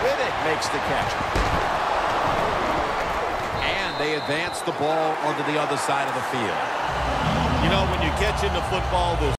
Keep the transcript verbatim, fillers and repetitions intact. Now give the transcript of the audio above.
with it. Makes the catch. And they advance the ball onto the other side of the field. You know, when you catch into football, those